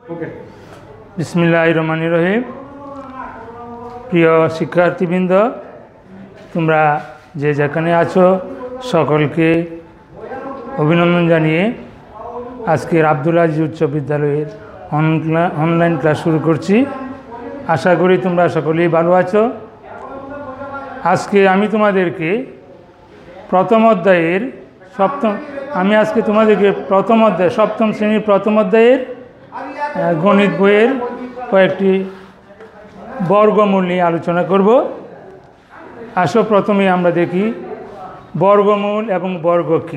বিসমিল্লাহির রহমানির রহিম। প্রিয় শিক্ষার্থীবৃন্দ, তোমরা যে যেখানে আছো সকলকে অভিনন্দন জানিয়ে আজকের আব্দুল আজিজ উচ্চ বিদ্যালয়ের অনলাইন ক্লাস শুরু করছি। আশা করি তোমরা সকলেই ভালো আছো। আজকে আমি তোমাদেরকে প্রথম অধ্যায়ের সপ্তম শ্রেণীর প্রথম অধ্যায়ের গণিত বইয়ের কয়েকটি বর্গমূল নিয়ে আলোচনা করব। আসো প্রথমে আমরা দেখি বর্গমূল এবং বর্গ কী।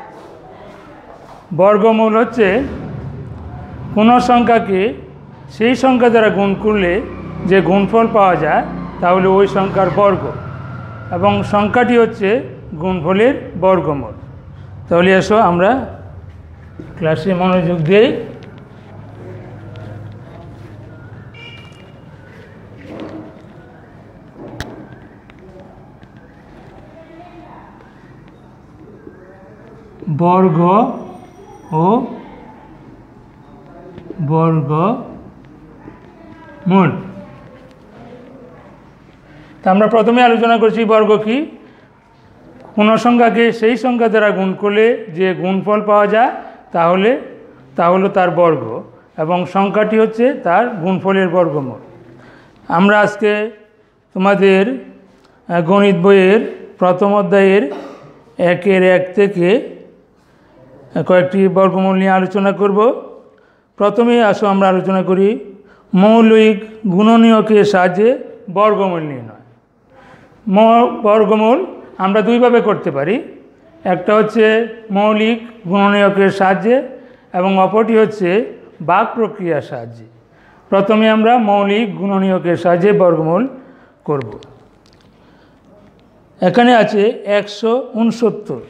বর্গমূল হচ্ছে কোনো সংখ্যাকে সেই সংখ্যা দ্বারা গুণ করলে যে গুণফল পাওয়া যায় তাহলে ওই সংখ্যার বর্গ, এবং সংখ্যাটি হচ্ছে গুণফলের বর্গমূল। তাহলে এসো আমরা ক্লাসে মনোযোগ দিই। বর্গ ও বর্গমূল। তা আমরা প্রথমে আলোচনা করছি বর্গ কি। কোনো সংখ্যাকে সেই সংখ্যা দ্বারা গুণ করলে যে গুণফল পাওয়া যায় তাহলে তার বর্গ, এবং সংখ্যাটি হচ্ছে তার গুণফলের বর্গমূল। আমরা আজকে তোমাদের গণিত বইয়ের প্রথম অধ্যায়ের 1 থেকে কয়েকটি বর্গমূল নিয়ে আলোচনা করব। প্রথমে আসো আমরা আলোচনা করি মৌলিক গুণনীয়কের সাহায্যে বর্গমূল নির্ণয়। বর্গমূল আমরা দুইভাবে করতে পারি। একটা হচ্ছে মৌলিক গুণনীয়কের সাহায্যে এবং অপরটি হচ্ছে ভাগ প্রক্রিয়ার সাহায্যে। প্রথমে আমরা মৌলিক গুণনীয়কের সাহায্যে বর্গমূল করব। এখানে আছে 169।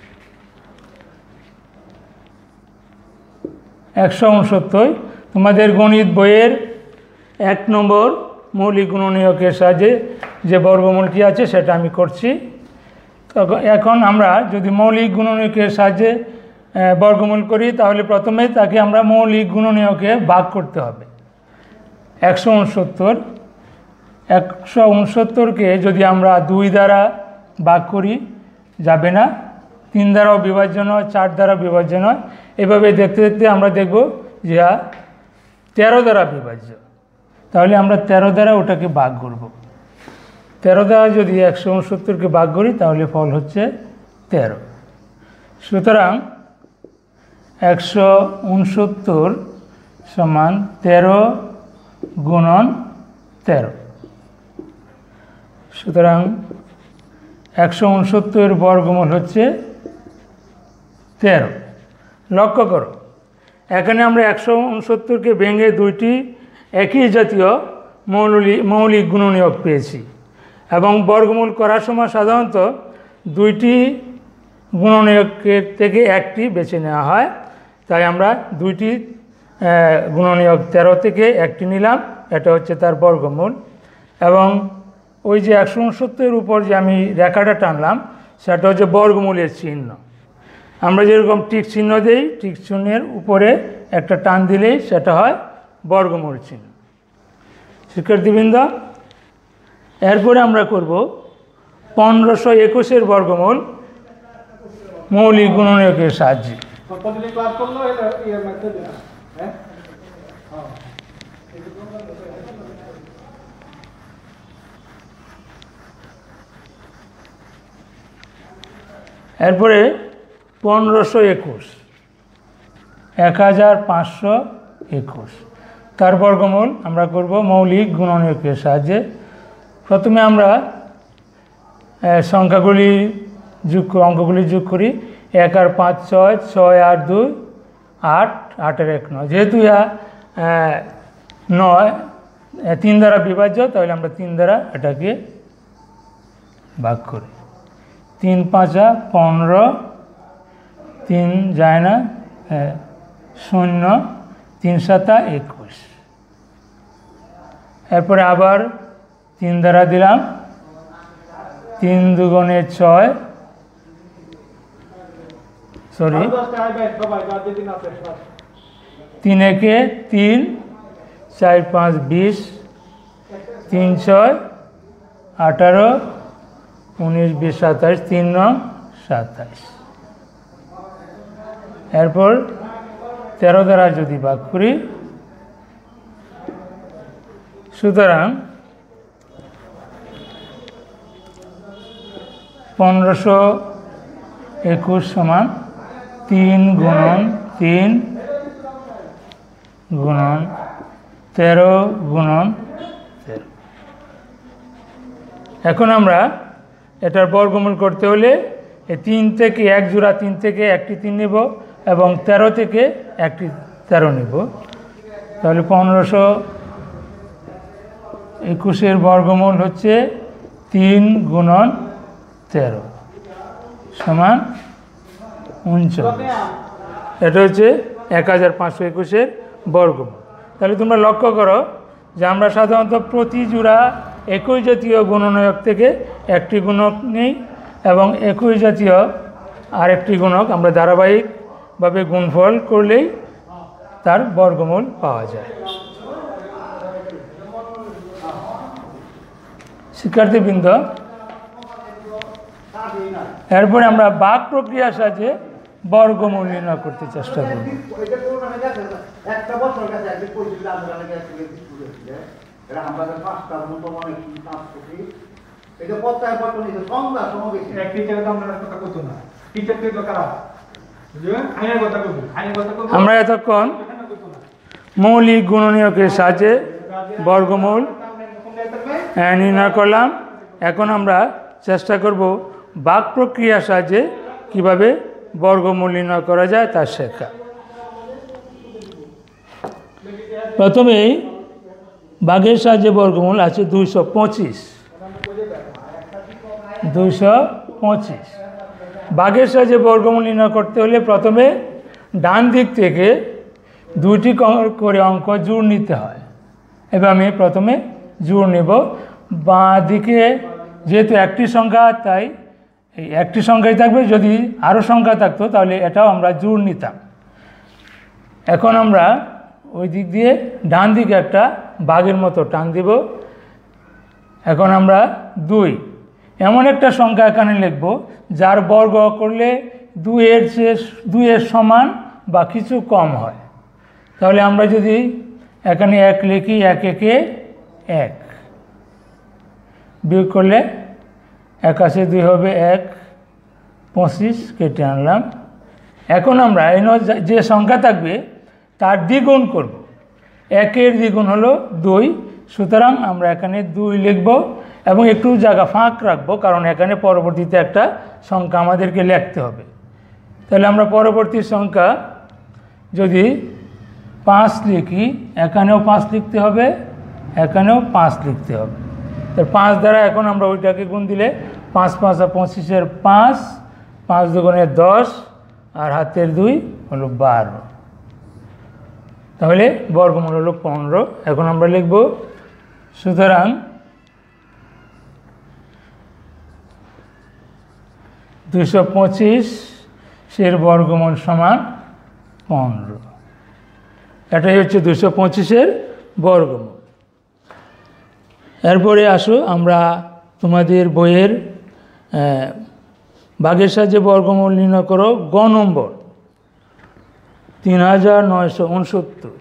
169 তোমাদের গণিত বইয়ের 1 নম্বর মৌলিক গুণনীয়কের সাহায্যে যে বর্গমূলটি আছে সেটা আমি করছি। এখন আমরা যদি মৌলিক গুণনীয়কের সাহায্যে বর্গমূল করি তাহলে প্রথমে তাকে আমরা মৌলিক গুণনীয়কে ভাগ করতে হবে। 169কে যদি আমরা 2 দ্বারা ভাগ করি যাবে না, 3 দ্বারাও বিভাজ্য নয়, 4 দ্বারা বিভাজ্য নয়। এভাবে দেখতে দেখতে আমরা দেখব যে 13 দ্বারা বিভাজ্য। তাহলে আমরা 13 দ্বারা ওটাকে ভাগ করব। 13 দ্বারা যদি 169কে ভাগ করি তাহলে ফল হচ্ছে 13। সুতরাং 169 সমান 13 গুণন 13। সুতরাং 169 বর্গমূল হচ্ছে 13। লক্ষ্য করো, এখানে আমরা 169কে ভেঙে 2টি একই জাতীয় মৌলিক গুণনীয়ক পেয়েছি, এবং বর্গমূল করার সময় সাধারণত 2টি গুণনীয়কের থেকে একটি বেছে নেওয়া হয়। তাই আমরা 2টি গুণনীয়ক 13 থেকে একটি নিলাম, এটা হচ্ছে তার বর্গমূল। এবং ওই যে 169 উপর যে আমি রেখাটা টানলাম সেটা হচ্ছে বর্গমূলের চিহ্ন। আমরা যেরকম টিক চিহ্ন দিই, টিক চিহ্নের উপরে একটা টান দিলেই সেটা হয় বর্গমূল চিহ্ন। শিক্ষার্থীবৃন্দ, এরপরে আমরা করব 1521 বর্গমূল মৌলিক গুণনীয়কের সাহায্যে। এরপরে 1521, 1521 তার বর্গমূল আমরা করব মৌলিক গুণনীয়কের সাহায্যে। প্রথমে আমরা অঙ্কগুলি যোগ করি। 1 আর 5 6, 6 আর 2 8, 8 আর 1 9। যেহেতু 9 3 দ্বারা বিভাজ্য, তাহলে আমরা 3 দ্বারা এটাকে ভাগ করি। 3 5 15, 3 যায় না 0, 3 7 21। এরপরে আবার 3 দ্বারা দিলাম, 3 দুগুণে 6, সরি 3 একে 3, 4 5 20, 3 6 18, 19 20 27, 3 9 27। এরপর 13 দ্বারা যদি ভাগ করি, সুতরাং 1521 সমান 3 গুণন 3 গুণন 13 গুণন 13। এখন আমরা এটার বর্গমূল করতে হলে এই 3 থেকে 1 জোড়া 3 থেকে একটি 3 নেব এবং 13 থেকে একটি 13 নেব। তাহলে 1521-এর বর্গমূল হচ্ছে 3 গুণন 13 সমান 39। এটা হচ্ছে 1521-এর বর্গমূল। তাহলে তোমরা লক্ষ্য করো যে আমরা সাধারণত প্রতি জোড়া একই জাতীয় গুণনীয়ক থেকে একটি গুণক নেই এবং একই জাতীয় আরেকটি গুণক আমরা ধারাবাহিকভাবে গুণফল করলেই তার বর্গমূল পাওয়া যায়। শিক্ষার্থীবৃন্দ, এরপরে আমরা ভাগ প্রক্রিয়ার সাহায্যে বর্গমূল নির্ণয় করতে চেষ্টা করব। আমরা এতক্ষণ মৌলিক গুণনীয়কের সাহায্যে বর্গমূল নির্ণয় করলাম। এখন আমরা চেষ্টা করব ভাগ প্রক্রিয়ার সাহায্যে কিভাবে বর্গমূল নির্ণয় করা যায় তা শেখা। প্রথমেই ভাগের সাহায্যে বর্গমূল আছে 225। ভাগের সাহায্যে বর্গমূল নির্ণয় করতে হলে প্রথমে ডান দিক থেকে 2টি করে অঙ্ক জোড় নিতে হয়। এবার আমি প্রথমে জোড় নেব। বাঁ দিকে যেহেতু একটি সংখ্যা, তাই এই একটি সংখ্যাই থাকবে। যদি আরও সংখ্যা থাকতো তাহলে এটাও আমরা জোড় নিতাম। এখন আমরা ওই দিক দিয়ে ডান দিকে একটা ভাগের মতো টান দিব। এখন আমরা 2 এমন একটা সংখ্যা এখানে লিখব যার বর্গ করলে 2-এর সমান বা কিছু কম হয়। তাহলে আমরা যদি এখানে 1 লিখি, 1 একে 1, বিয়োগ করলে 1 আছে 2 হবে 1, 25 কেটে আনলাম। এখন আমরা যে সংখ্যা থাকবে তার দ্বিগুণ করব। 1-এর দ্বিগুণ হলো 2, সুতরাং আমরা এখানে 2 লিখব এবং একটু জায়গা ফাঁক রাখবো, কারণ এখানে পরবর্তীতে একটা সংখ্যা আমাদেরকে লিখতে হবে। তাহলে আমরা পরবর্তী সংখ্যা যদি 5 লিখি, এখানেও 5 লিখতে হবে, এখানেও 5 লিখতে হবে। তো 5 দ্বারা এখন আমরা ওইটাকে গুণ দিলে 5 5 25-এর 5, 5 দুগুণে 10 আর হাতের 2 হলো 12। তাহলে বর্গমূল হলো 15। এখন আমরা লিখব, সুতরাং 225-এর বর্গমূল সমান 15। এটাই হচ্ছে 225-এর বর্গমূল। এরপরে আসো আমরা তোমাদের বইয়ের ভাগের সাহায্যে বর্গমূল নির্ণয় করো গ নম্বর 3969।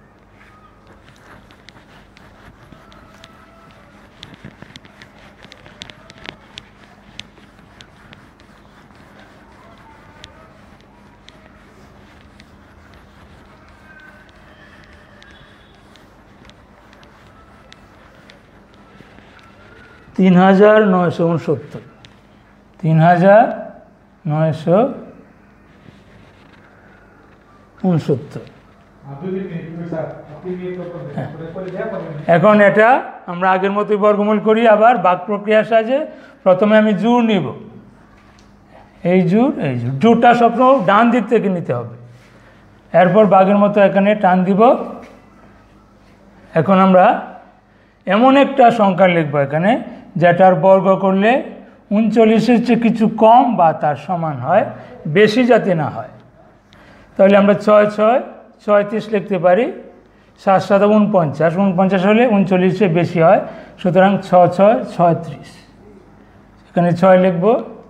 3969। 3969। এখন এটা আমরা আগের মতোই বর্গমূল করি। আবার ভাগ প্রক্রিয়ার সাহায্যে প্রথমে আমি জোড় নিব, এই জোড়, এই জোড়। জোড়টা সবসময় ডান দিক থেকে নিতে হবে। এরপর ভাগের মতো এখানে টান দিব। এখন আমরা এমন একটা সংখ্যা লিখব এখানে যেটার বর্গ করলে 39-এর চেয়ে কিছু কম বা তার সমান হয়, বেশি যাতে না হয়। তাহলে আমরা 6 6 37 লিখতে পারি, 7 7 49, 49 হলে 39 বেশি হয়, সুতরাং 6 6 36, এখানে 6 লিখব,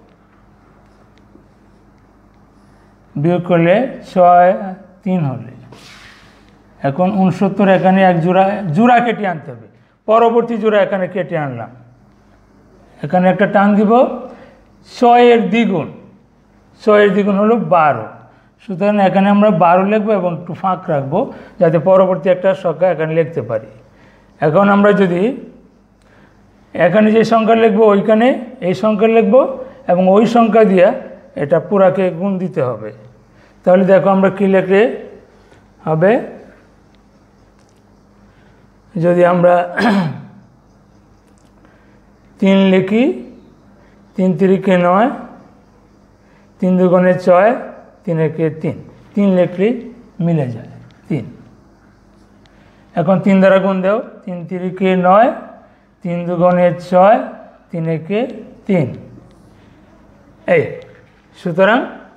বিয়োগ করলে 6 3 হলে, এখন 69 এখানে এক জোড়া কেটে আনতে হবে, পরবর্তী জোড়া এখানে কেটে আনলাম, এখানে একটা টান দিব, 6 এর দ্বিগুণ, 6 এর দ্বিগুণ হলো 12, সুতরাং এখানে আমরা 12 লিখবো এবং একটু ফাঁক রাখবো যাতে পরবর্তী একটা সংখ্যা এখানে লিখতে পারি। এখন আমরা যদি এখানে যে সংখ্যা লিখবো ওইখানে এই সংখ্যা লিখবো এবং ওই সংখ্যা দিয়ে এটা পুরাকে গুণ দিতে হবে, তাহলে দেখো আমরা কী লিখলে হবে, যদি আমরা 3 লিখি, 3 3 9, 3 2 6, 3 1 3, 3 লিখলে মিলে যায় 3। এখন 3 দ্বারা গুণ দাও, 3 3 9, 3 2 6, 3 1 3, এই, সুতরাং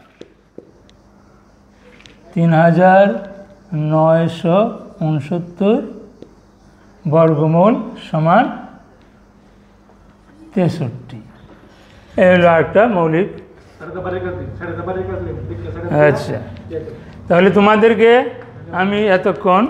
3969 বর্গমূল সমান 63। এই হলো একটা মৌলিক। আচ্ছা, তাহলে তোমাদেরকে আমি এতক্ষণ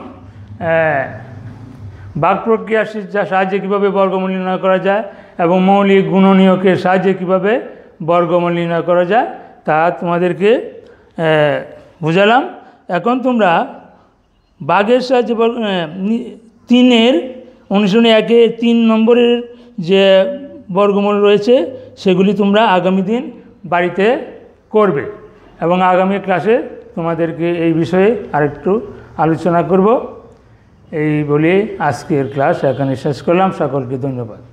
বাক প্রক্রিয়ার সাহায্যে কীভাবে বর্গমূল নির্ণয় করা যায় এবং মৌলিক গুণনীয়কের সাহায্যে কীভাবে বর্গমূল নির্ণয় করা যায় তা তোমাদেরকে বুঝালাম। এখন তোমরা বাঘের সাহায্যে 3-এর অনুশীলনী 1-এ 3 নম্বরের যে বর্গমূল রয়েছে সেগুলি তোমরা আগামী দিন বাড়িতে করবে এবং আগামী ক্লাসে তোমাদেরকে এই বিষয়ে আরেকটু আলোচনা করব। এই বলে আজকের ক্লাস এখানে শেষ করলাম। সকলকে ধন্যবাদ।